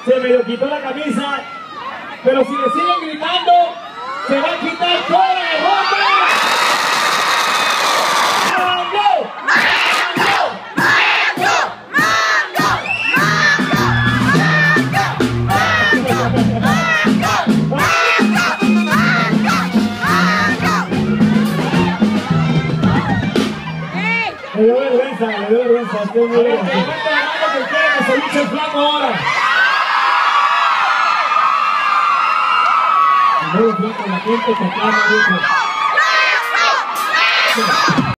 Se me quitó la camisa, pero si le siguen gritando, se va a quitar toda la ropa. ¡Mango! ¡Mango! ¡Mango! Le dio vergüenza, le dio vergüenza. Estoy muy bien. Levanta la mano que quiera que se luche el flaco ahora. Primero flaco, la gente que aclama, dijo.